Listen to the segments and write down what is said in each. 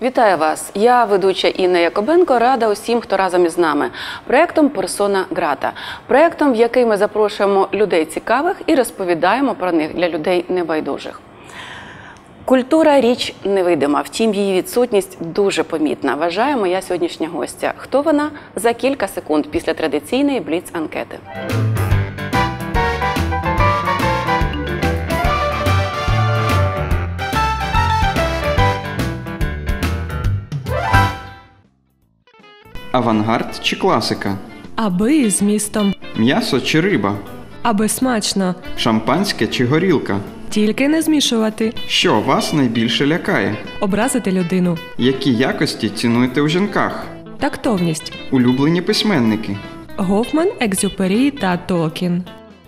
Вітаю вас! Я ведуча Інна Якобенко, рада усім, хто разом із нами. Проєктом «Персона Грата». Проєктом, в який ми запрошуємо людей цікавих і розповідаємо про них для людей небайдужих. Культура – річ невидима, втім її відсутність дуже помітна, вважає моя сьогоднішня гостя. Хто вона? За кілька секунд після традиційної бліц-анкети. Авангард чи класика? Аби з змістом. М'ясо чи риба? Аби смачно. Шампанське чи горілка? Тільки не змішувати. Що вас найбільше лякає? Образити людину. Які якості цінуєте у жінках? Тактовність. Улюблені письменники? Гофман, Екзюпері та Толкін.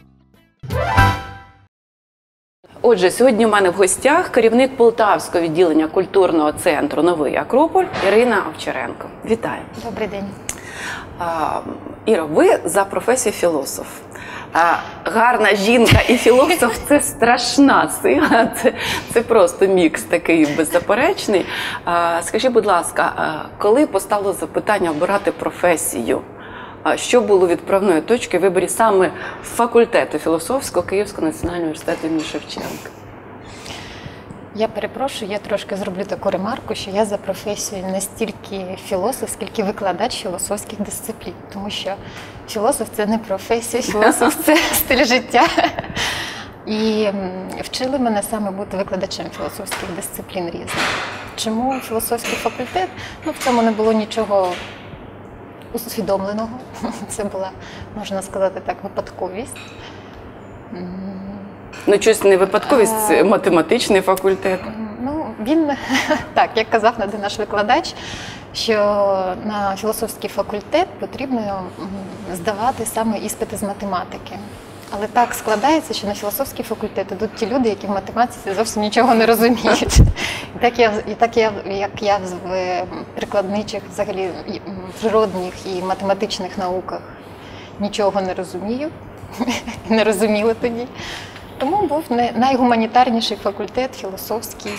Отже, сьогодні у мене в гостях керівник Полтавського відділення культурного центру «Новий Акрополь» Ірина Овчаренко. Вітаю. Добрий день. Іро, ви за професією філософ. Гарна жінка і філософ – це страшна сила, це просто мікс такий беззаперечний. Скажіть, будь ласка, коли постало запитання обирати професію, що було відправною точкою в виборі саме факультету філософського Київського національного університету імені Шевченка? Я перепрошую, я трошки зроблю таку ремарку, що я за професією не стільки філософ, скільки викладач філософських дисциплін. Тому що філософ – це не професія, філософ – це стиль життя. І вчили мене саме бути викладачем філософських дисциплін різних. Чому філософський факультет? Ну, в цьому не було нічого усвідомленого. Це була, можна сказати так, випадковість. Ну, щось не випадковість, математичний факультет. Ну, він, так, як казав наш викладач, що на філософський факультет потрібно здавати саме іспити з математики. Але так складається, що на філософський факультет ідуть ті люди, які в математиці зовсім нічого не розуміють. Як я в прикладничих, взагалі, природних і математичних науках нічого не розумію, не розуміла тоді. Тому був найгуманітарніший факультет, філософський.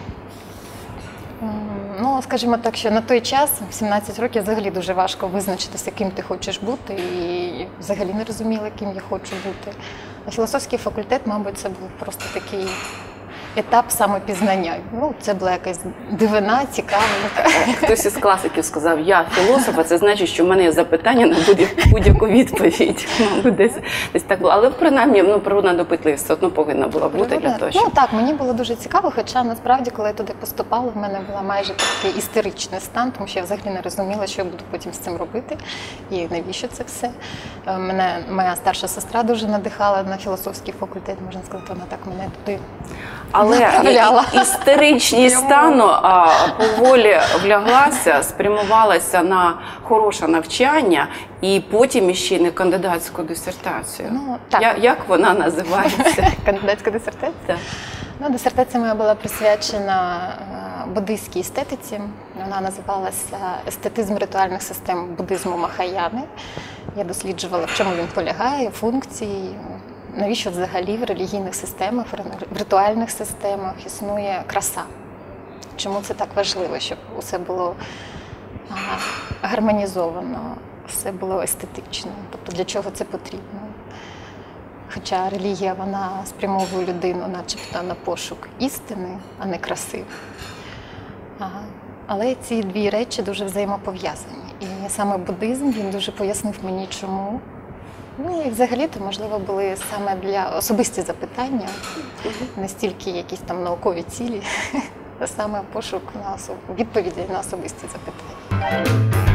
Ну, скажімо так, що на той час, в 17 років, взагалі дуже важко визначитися, ким ти хочеш бути, і взагалі не розуміла, ким я хочу бути. А філософський факультет, мабуть, це був просто такий етап самопізнання. Ну, це була якась дивина, цікавинка. Хтось із класиків сказав, я філософ, а це значить, що в мене є запитання на будь-яку відповідь. Десь так було. Але принаймні, природна допитливість все одно повинна була бути для того, щоб... Ну так, мені було дуже цікаво, хоча насправді, коли я туди поступала, в мене була майже такий істеричний стан, тому що я взагалі не розуміла, що я буду потім з цим робити і навіщо це все. Мене моя старша сестра дуже надихала на філософський факультет, можна сказати, вона так мене туди... Але істеричність стану поволі вляглася, спрямувалася на хороше навчання і потім іще й на кандидатську дисертацію. Ну, так. Як вона називається? Кандидатська дисертація? Так. Ну, дисертація моя була присвячена буддистській естетиці. Вона називалася «Естетизм ритуальних систем буддизму Махаяни». Я досліджувала, в чому він полягає, функції, навіщо взагалі в релігійних системах, в ритуальних системах існує краса. Чому це так важливо, щоб усе було гармонізовано, все було естетично. Тобто для чого це потрібно? Хоча релігія, вона спрямовує людину начебто на пошук істини, а не краси. Але ці дві речі дуже взаємопов'язані. І саме буддизм, він дуже пояснив мені, чому. Ну і взагалі-то, можливо, були саме для особисті запитання, не стільки якісь там наукові цілі, а саме пошук відповідей на особисті запитання.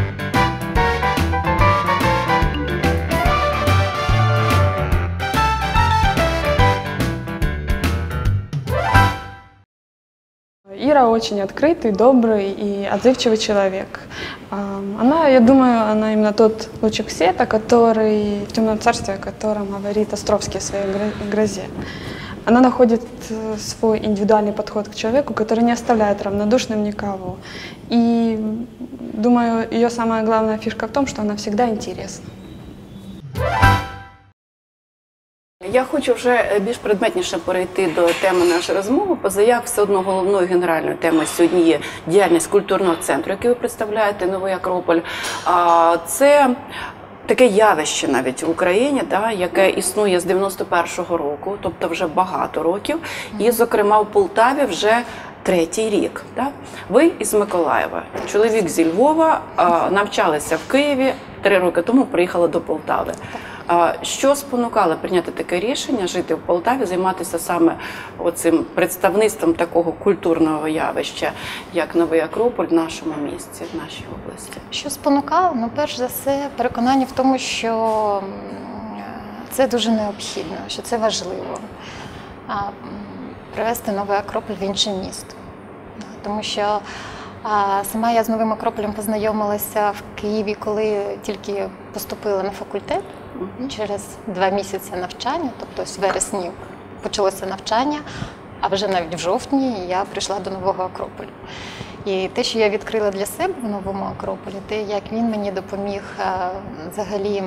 Ира очень открытый, добрый и отзывчивый человек. Я думаю, она именно тот лучик света, который в темном царстве, о котором говорит Островский в своей «Грозе». Она находит свой индивидуальный подход к человеку, который не оставляет равнодушным никого. И, думаю, ее самая главная фишка в том, что она всегда интересна. Я хочу вже більш предметніше перейти до теми нашої розмови. Позаяк все одно головною генеральною темою сьогодні є діяльність культурного центру, який ви представляєте, Новий Акрополь. Це таке явище навіть в Україні, яке існує з 91-го року, тобто вже багато років, і, зокрема, в Полтаві вже 3-й рік. Ви із Миколаєва, чоловік зі Львова, навчалися в Києві, 3 роки тому приїхали до Полтави. Що спонукало прийняти таке рішення, жити в Полтаві, займатися саме оцим представництвом такого культурного явища, як Новий Акрополь в нашому місті, в нашій області? Що спонукало? Ну, перш за все, переконання в тому, що це дуже необхідно, що це важливо. Привести Новий Акрополь в інше місто. Тому що сама я з Новим Акрополем познайомилася в Києві, коли тільки поступила на факультет. Через 2 місяці навчання, тобто в вересні почалося навчання, а вже навіть в жовтні я прийшла до Нового Акрополю. І те, що я відкрила для себе в Новому Акрополі, те, як він мені допоміг взагалі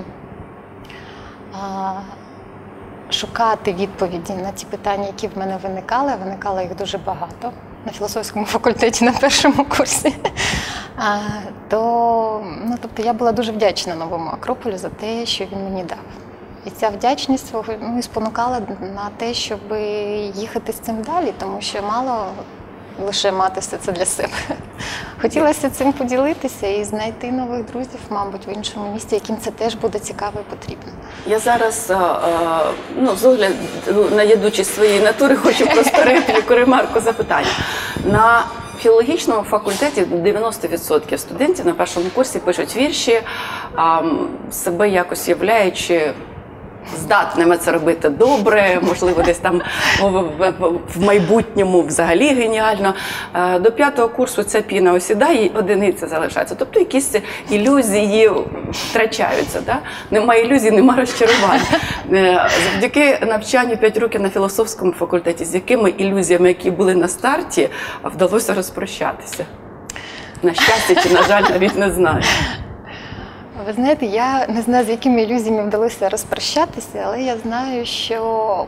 шукати відповіді на ті питання, які в мене виникали, а виникало їх дуже багато на філософському факультеті на 1-му курсі, тобто я була дуже вдячна Новому Акрополю за те, що він мені дав. І ця вдячність і спонукала на те, щоб їхати з цим далі, тому що мало лише мати все це для себе. Хотілося цим поділитися і знайти нових друзів, мабуть, в іншому місті, яким це теж буде цікаво і потрібно. Я зараз, з огляду на ядучість своєї натури, хочу просто репліку, ремарку, запитання. На філологічному факультеті 90% студентів на 1-му курсі пишуть вірші, себе якось являючи здатними це робити добре, можливо, десь там в майбутньому взагалі геніально. До 5-го курсу ця піна осідає, і одиниця залишається. Тобто якісь ілюзії втрачаються. Нема ілюзій, нема розчарувань. Завдяки навчанню 5 років на філософському факультеті, з якими ілюзіями, які були на старті, вдалося розпрощатися? На щастя чи, на жаль, навіть не знаю. Ви знаєте, я не знаю, з якими ілюзіями вдалося розпрощатися, але я знаю, що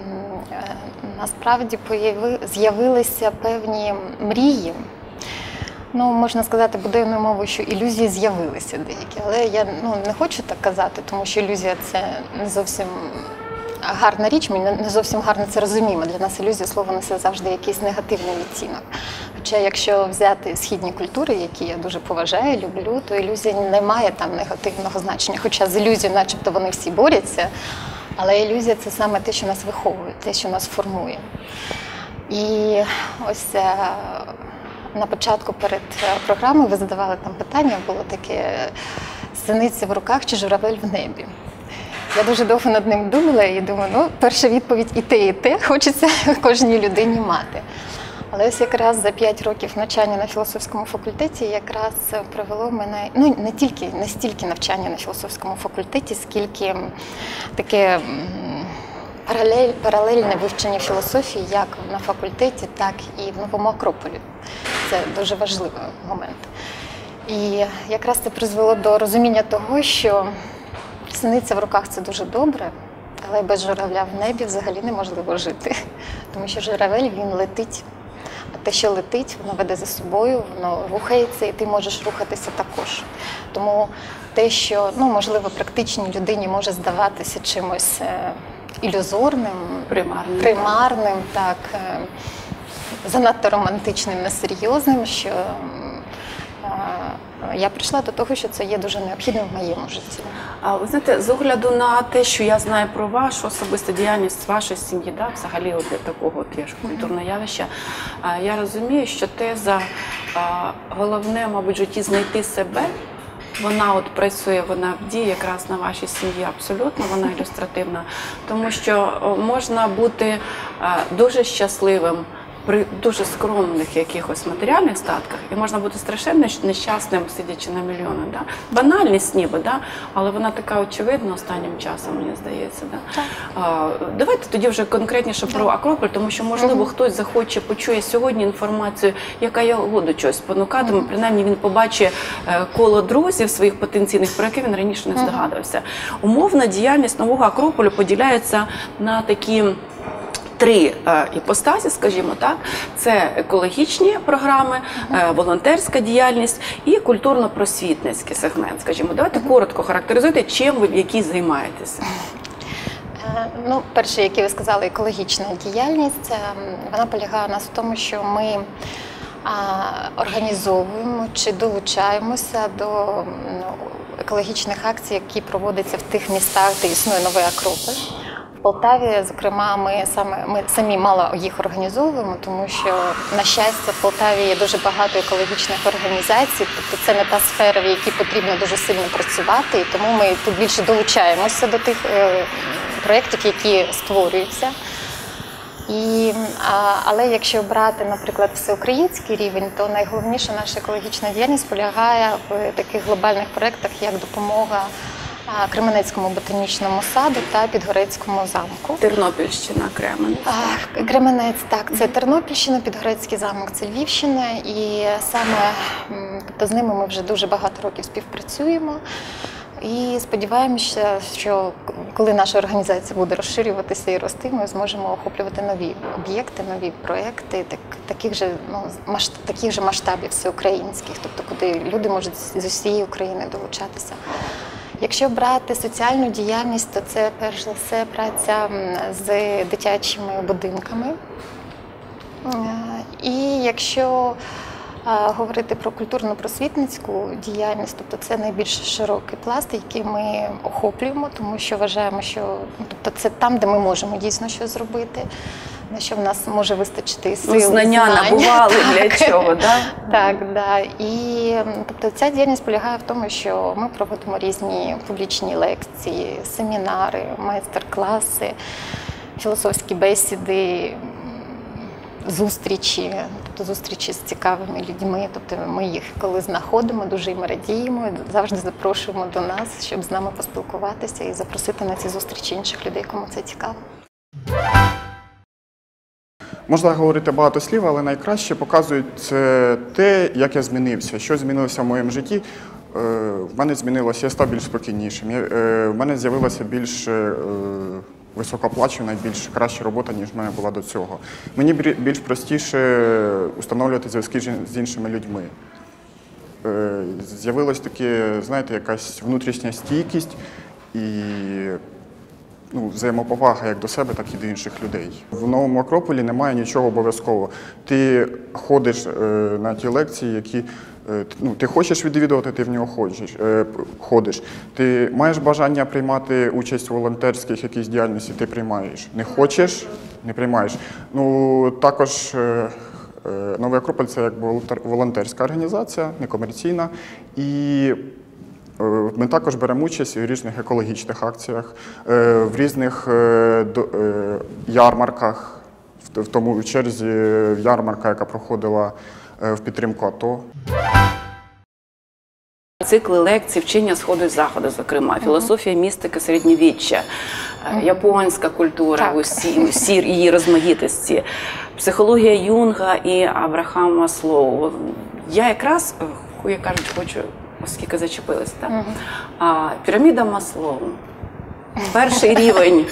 насправді з'явилися певні мрії. Можна сказати буденною мовою, що ілюзії з'явилися деякі, але я не хочу так казати, тому що ілюзія – це не зовсім гарна річ, ми не зовсім гарно це розуміємо. Для нас ілюзія, слово несе завжди якийсь негативний відтінок. Хоча якщо взяти східні культури, які я дуже поважаю, люблю, то ілюзія не має там негативного значення. Хоча з ілюзією начебто вони всі борються, але ілюзія – це саме те, що нас виховує, те, що нас формує. І ось на початку перед програмою ви задавали там питання, було таке «Синиця в руках чи журавель в небі?». Я дуже довго над ним думала і думаю, перша відповідь і те хочеться кожній людині мати. Але ось якраз за 5 років навчання на філософському факультеті якраз привело мене, не стільки навчання на філософському факультеті, скільки таке паралельне вивчення філософії як на факультеті, так і в Новому Акрополі. Це дуже важливий момент. І якраз це призвело до розуміння того, що синиця в руках – це дуже добре, але без журавля в небі взагалі неможливо жити. Тому що журавель, він летить, а те, що летить, воно веде за собою, воно рухається, і ти можеш рухатися також. Тому те, що, можливо, практичній людині може здаватися чимось ілюзорним, примарним, так, занадто романтичним, несерйозним, що я прийшла до того, що це є дуже необхідним в моєму житті. Ви знаєте, з огляду на те, що я знаю про вашу особисту діяльність, вашої сім'ї, взагалі для такого культурного явища, я розумію, що теза головне, мабуть, в житті знайти себе, вона працює, вона в дії якраз на вашій сім'ї абсолютно, вона ілюстративна, тому що можна бути дуже щасливим при дуже скромних якихось матеріальних статках, і можна бути страшенно нещасним, сидячи на мільйони. Да? Банальність ніби, да? Але вона така очевидна останнім часом, мені здається. Да? Давайте тоді вже конкретніше про Акрополь, тому що, можливо, хтось захоче, почує сьогодні інформацію, яка його до чогось спонукатиме, принаймні він побачить коло друзів своїх потенційних, про які він раніше не здогадувався. Умовна діяльність нового Акрополю поділяється на такі три іпостасі, скажімо так, це екологічні програми, волонтерська діяльність і культурно-просвітницький сегмент, скажімо. Давайте коротко характеризуйте, чим ви в якій займаєтеся. Ну, перше, як ви сказали, екологічна діяльність, вона полягає у нас в тому, що ми організовуємо чи долучаємося до екологічних акцій, які проводяться в тих містах, де існує новий Акрополь. В Полтаві, зокрема, ми самі мало їх організовуємо, тому що, на щастя, в Полтаві є дуже багато екологічних організацій, тобто це не та сфера, в якій потрібно дуже сильно працювати, і тому ми тут більше долучаємося до тих проєктів, які створюються. Але якщо брати, наприклад, всеукраїнський рівень, то найголовніша наша екологічна діяльність полягає в таких глобальних проєктах, як допомога Кременецькому ботанічному саду та Підгорецькому замку. Тернопільщина, Кременець. Кременець, так, це Тернопільщина, Підгорецький замок, це Львівщина. І саме тобто, з ними ми вже дуже багато років співпрацюємо. І сподіваємося, що коли наша організація буде розширюватися і рости, ми зможемо охоплювати нові об'єкти, нові проєкти, таких же масштабів всеукраїнських, тобто куди люди можуть з усієї України долучатися. Якщо брати соціальну діяльність, то це перш за все праця з дитячими будинками. І якщо говорити про культурно-просвітницьку діяльність, тобто це найбільш широкий пласт, який ми охоплюємо, тому що вважаємо, що тобто це там, де ми можемо дійсно щось зробити, на що в нас може вистачити сил, знання набували для чого, да? Так, да. І тобто ця діяльність полягає в тому, що ми проводимо різні публічні лекції, семінари, майстер-класи, філософські бесіди, зустрічі з цікавими людьми. Тобто ми їх коли знаходимо, дуже їм радіємо, завжди запрошуємо до нас, щоб з нами поспілкуватися і запросити на ці зустрічі інших людей, кому це цікаво. Можна говорити багато слів, але найкраще показують те, як я змінився, що змінилося в моєму житті. В мене змінилося, я став більш спокійнішим, в мене з'явилася більш високооплачувана, більш краща робота, ніж в мене була до цього. Мені більш простіше установлювати зв'язки з іншими людьми. З'явилась таке, знаєте, якась внутрішня стійкість і взаємоповага як до себе, так і до інших людей. В новому Акрополі немає нічого обов'язкового. Ти ходиш на ті лекції, які ти хочеш відвідувати, ти в нього ходиш. Ти маєш бажання приймати участь у волонтерських якійсь діяльності, ти приймаєш. Не хочеш – не приймаєш. Також Новий Акрополь – це як волонтерська організація, некомерційна. І ми також беремо участь у різних екологічних акціях, в різних ярмарках, в тому черзі ярмарка, яка проходила в підтримку АТО. Цикли лекцій, вчення сходу і заходу, зокрема, філософія містики середньовіччя, японська культура в усій її розмаїтості, психологія Юнга і Абрахама Маслоу. Я якраз, як кажуть, хочу, оскільки зачепилися, піраміда Маслоу. Перший рівень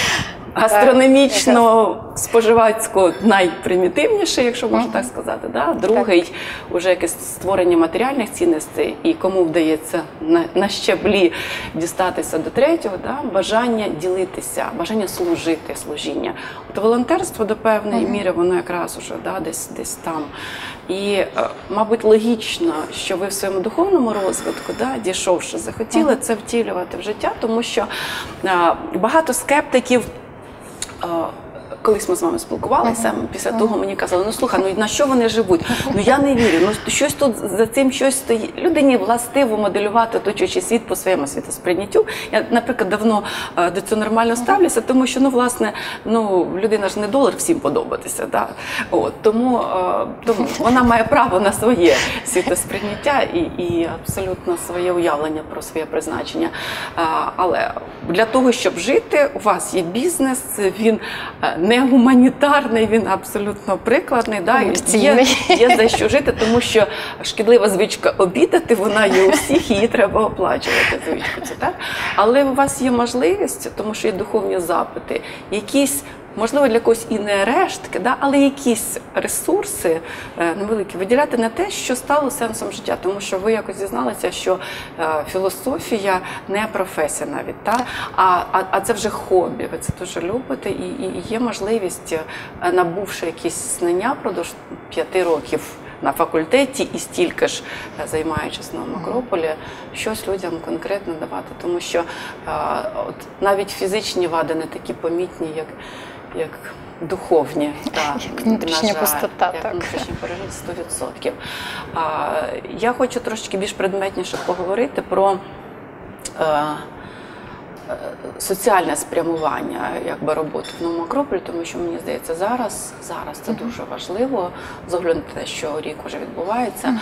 гастрономічно-споживацько найпримітивніший, якщо можна так сказати. Да? Другий – уже якесь створення матеріальних цінностей, і кому вдається на щаблі дістатися до третього, да? Бажання ділитися, бажання служити, служіння. От волонтерство до певної міри, воно якраз уже десь там. І, мабуть, логічно, що ви в своєму духовному розвитку, дійшовши, захотіли це втілювати в життя, тому що багато скептиків колись ми з вами спілкувалися, після того мені казали, ну слухай, ну на що вони живуть? Ну я не вірю, ну щось тут за цим щось стоїть. Людині властиво моделювати оточуючий світ по своєму світосприйняттю. Я, наприклад, давно до цього нормально ставлюся, тому що, ну, власне, ну, людина ж не долар всім подобатися, да? От, тому вона має право на своє світосприйняття і абсолютно своє уявлення про своє призначення. Але для того, щоб жити, у вас є бізнес, він не гуманітарний, він абсолютно прикладний, да? Є за що жити, тому що шкідлива звичка обідати, вона є у всіх, її треба оплачувати, звичку цю, так? Але у вас є можливість, тому що є духовні запити, якісь, можливо, для когось і не рештки, да, але якісь ресурси невеликі виділяти на те, що стало сенсом життя. Тому що ви якось дізналися, що філософія не професія навіть, та? А це вже хобі, ви це дуже любите, і є можливість, набувши якісь знання впродовж 5 років на факультеті і стільки ж займаючись на Акрополі, щось людям конкретно давати. Тому що от, навіть фізичні вади не такі помітні, як духовні. Як внутрішня пустота. Як внутрішня пережить 100%. Я хочу трошки більш предметніше поговорити про соціальне спрямування якби, роботи в Новому Акрополі, тому що, мені здається, зараз це дуже важливо, з огляду на те, що рік вже відбувається.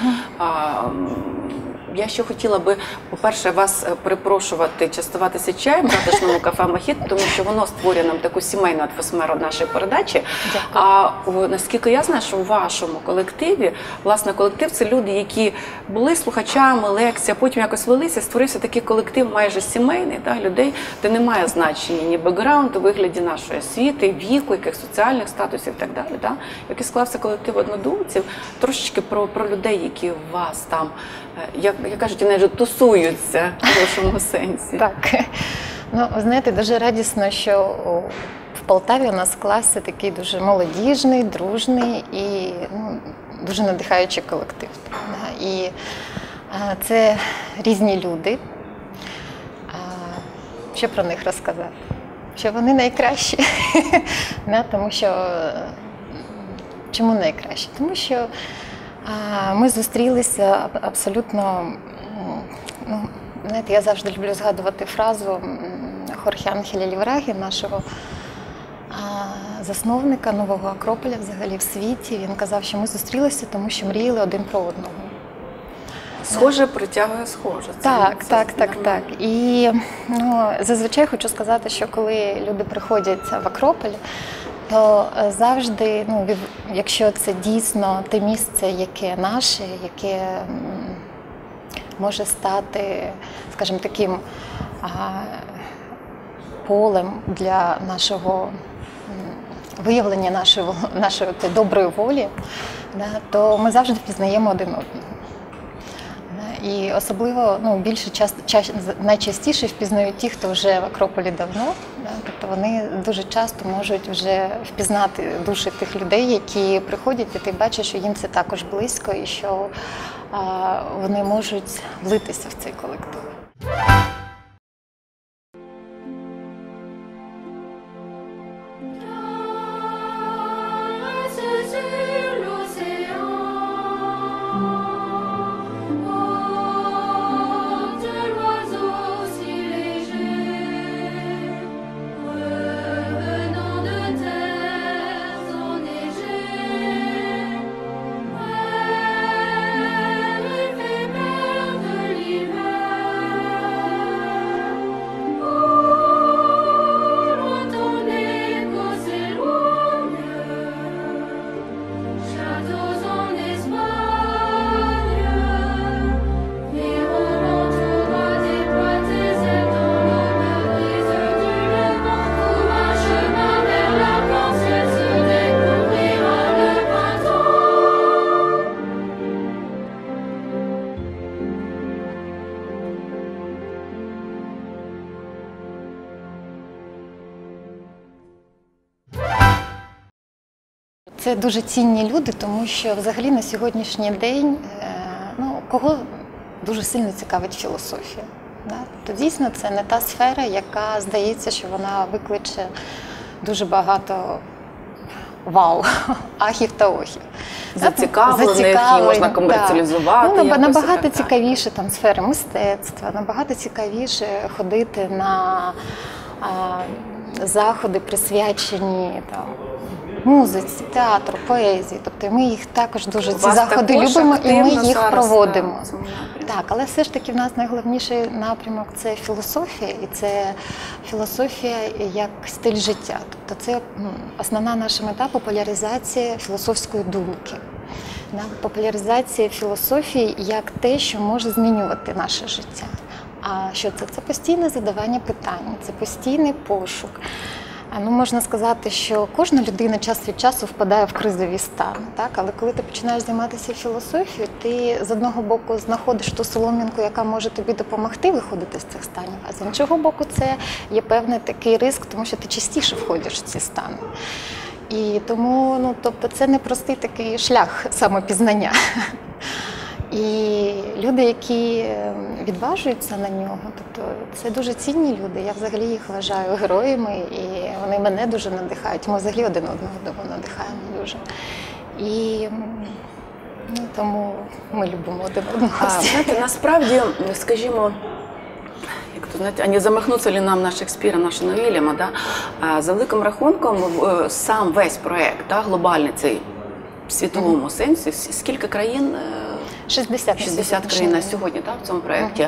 Я ще хотіла би, по-перше, вас припрошувати частуватися чаєм в затишному кафе «Мохіт», тому що воно створює нам таку сімейну атмосферу нашої передачі. Дякую. Наскільки я знаю, що у вашому колективі, власне, колектив – це люди, які були слухачами лекцій, а потім якось велися, створився такий колектив майже сімейний, да, людей, де немає значення ні бекграунду у вигляді нашої освіти, віку, яких соціальних статусів і так далі. Да? Який склався колектив однодумців, трошечки про людей, які у вас там, як кажуть, навіть тусуються в вашому сенсі. Так. Ну, ви знаєте, дуже радісно, що в Полтаві у нас склався такий дуже молодіжний, дружний і дуже надихаючий колектив. І це різні люди. Що про них розказати? Що вони найкращі. Тому що, чому найкращі? Тому що ми зустрілися абсолютно, знаєте, я завжди люблю згадувати фразу Хорхе Анхеля Ліврагі, нашого засновника Нового Акрополя взагалі в світі. Він казав, що ми зустрілися, тому що мріяли один про одного. Схоже притягує схоже. Так. І зазвичай хочу сказати, що коли люди приходять в Акрополь, то завжди, якщо це дійсно те місце, яке наше, яке може стати, скажімо, таким полем для нашого виявлення нашої доброї волі, то ми завжди впізнаємо один одного. І особливо найчастіше впізнають ті, хто вже в Акрополі давно. Тобто вони дуже часто можуть вже впізнати душі тих людей, які приходять, і ти бачиш, що їм це також близько, і що вони можуть влитися в цей колектив. Це дуже цінні люди, тому що взагалі на сьогоднішній день кого дуже сильно цікавить філософія. То дійсно це не та сфера, яка здається, що вона викличе дуже багато вау, ахів та охів. Зацікавлених, її можна комерціалізувати. Ну, якось набагато так. цікавіше там сфери мистецтва, набагато цікавіше ходити на заходи, присвячені там музиці, театру, поезії. Тобто ми їх також дуже, ці заходи любимо і ми їх проводимо. Так, але все ж таки в нас найголовніший напрямок – це філософія, і це філософія як стиль життя. Тобто це основна наша мета – популяризація філософської думки. Популяризація філософії як те, що може змінювати наше життя. А що це? Це постійне задавання питань, це постійний пошук. Ну, можна сказати, що кожна людина час від часу впадає в кризовий стан, так? Але коли ти починаєш займатися філософією, ти з одного боку знаходиш ту солом'янку, яка може тобі допомогти виходити з цих станів, а з іншого боку це є певний такий ризик, тому що ти частіше входиш в ці стани. І тому, ну, тобто це непростий такий шлях самопізнання. І люди, які відважуються на нього, тобто це дуже цінні люди. Я взагалі їх вважаю героями, і вони мене дуже надихають. Ми взагалі один одного надихаємо дуже. І ну, тому ми любимо один одного. Знаєте, насправді, скажімо, а не замахнуться ли нам на Шекспіра, нашого Вільяма, да? За великим рахунком, сам весь проєкт, да, глобальний цей, в світовому сенсі, скільки країн? 60 країн на сьогодні, так, в цьому проєкті.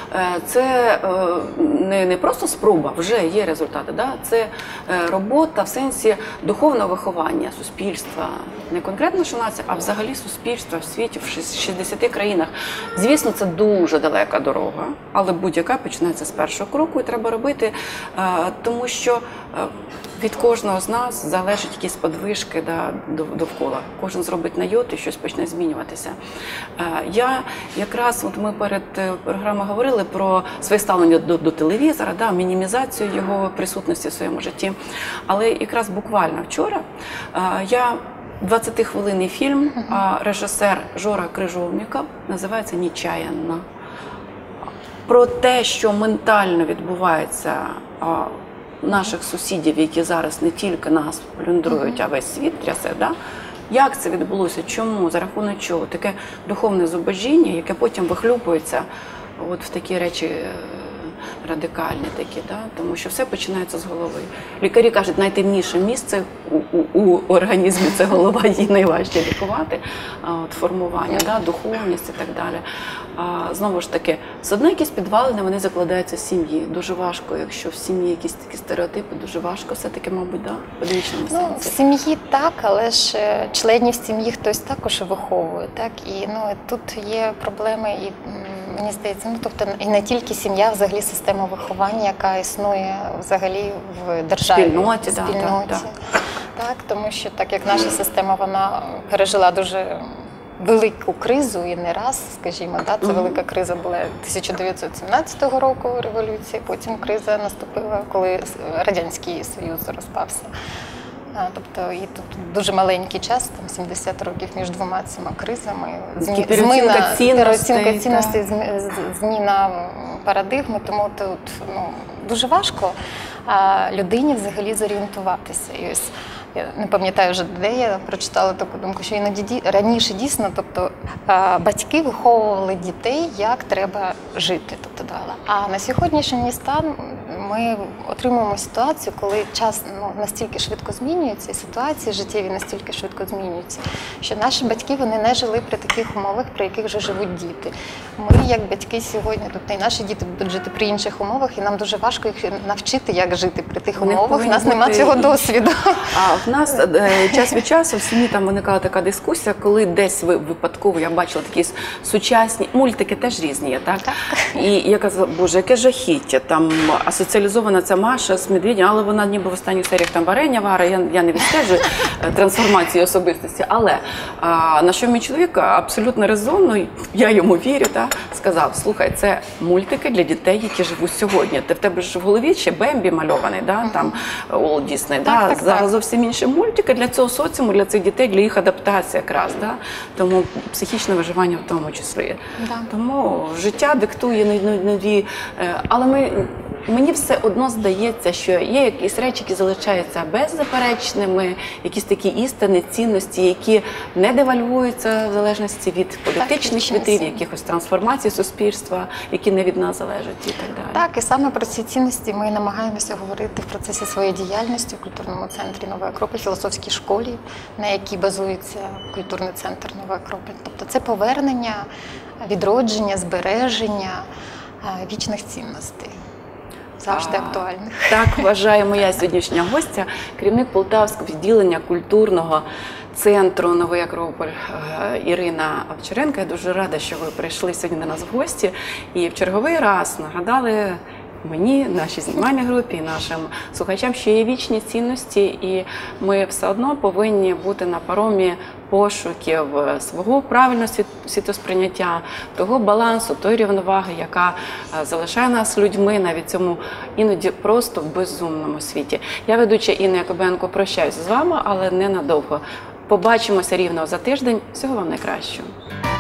Це не просто спроба, вже є результати. Да? Це робота в сенсі духовного виховання суспільства. Не конкретно наша нація, а взагалі суспільства в світі, в 60 країнах. Звісно, це дуже далека дорога, але будь-яка починається з першого кроку і треба робити, тому що від кожного з нас залежать якісь подвижки, да, довкола. Кожен зробить на йоту і щось почне змінюватися. Я якраз, от ми перед програмою говорили про своє ставлення до телевізора, да, мінімізацію його присутності в своєму житті. Але якраз буквально вчора я 20-хвилинний фільм, режисер Жора Крижовніков, називається «Нечаянно». Про те, що ментально відбувається наших сусідів, які зараз не тільки нас плюндрують, а весь світ трясе, да? Як це відбулося, чому, за рахунок чого? Таке духовне зубожіння, яке потім вихлюпується от в такі речі радикальні такі, да? Тому що все починається з голови. Лікарі кажуть, найтемніше місце у організмі – це голова, її найважче лікувати, от, формування, да? Духовність і так далі. Знову ж таки, все одно якісь підвалини, вони закладаються в сім'ї. Дуже важко, якщо в сім'ї якісь такі стереотипи, дуже важко все-таки, мабуть, да? В політичному сенсі. Ну, в сім'ї так, але ж членів сім'ї хтось також виховує, так? І ну, тут є проблеми, і мені здається, ну, тобто і не тільки сім'я, взагалі система виховання, яка існує взагалі в державі, спільноті, так, тому що так як наша система, вона пережила дуже велику кризу і не раз, скажімо, да, це велика криза була 1917 року революція, потім криза наступила, коли Радянський Союз розпався. Тобто і тут дуже маленький час, там 70 років між двома цими кризами, переоцінка цінностей, зміна парадигми, тому тут ну, дуже важко людині взагалі зорієнтуватися. І ось я не пам'ятаю вже, де я прочитала таку думку, що іноді раніше дійсно, тобто батьки виховували дітей, як треба жити. Тобто, а на сьогоднішній стан ми отримуємо ситуацію, коли час настільки швидко змінюється, і ситуації життєві настільки швидко змінюються, що наші батьки, вони не жили при таких умовах, при яких вже живуть діти. Ми, як батьки сьогодні, тобто і наші діти будуть жити при інших умовах, і нам дуже важко їх навчити, як жити при тих умовах. У нас немає цього досвіду. В нас час від часу в сім'ї там виникала така дискусія, коли десь випадково я бачила такі сучасні мультики, теж різні є, так? І я казала, боже, яке жахіття, там асоціалізована ця Маша з Медведем, але вона ніби в останніх серіях там варення варить, я не відстежую трансформації особистості, але на що мій чоловік абсолютно резонно, я йому вірю, так, сказав, слухай, це мультики для дітей, які живуть сьогодні. В тебе ж в голові ще Бембі мальований, да, там Уолт Дісней, да, зараз зовсім інші мультики для цього соціуму, для цих дітей, для їх адаптації якраз, да? Тому психічне виживання в тому числі. Да. Тому життя диктує нові, але ми мені все одно здається, що є якісь речі, які залишаються беззаперечними, якісь такі істини, цінності, які не девальвуються в залежності від політичних вітрів, якихось трансформацій суспільства, які не від нас залежать і так далі. Так, і саме про ці цінності ми намагаємося говорити в процесі своєї діяльності в культурному центрі «Нова Акрополь», філософській школі, на якій базується культурний центр «Нова Акрополь». Тобто це повернення, відродження, збереження вічних цінностей, завжди актуальних. Так вважає моя сьогоднішня гостя, керівник Полтавського відділення культурного центру «Новий Акрополь» Ірина Овчаренко. Я дуже рада, що ви прийшли сьогодні до нас в гості і в черговий раз нагадали мені, нашій знімальній групі і нашим слухачам, що є вічні цінності, і ми все одно повинні бути на паромі пошуків свого правильного світосприйняття, того балансу, тої рівноваги, яка залишає нас людьми навіть в цьому іноді просто безумному світі. Я, ведуча Інна Якубенко, прощаюся з вами, але ненадовго. Побачимося рівно за тиждень. Всього вам найкращого.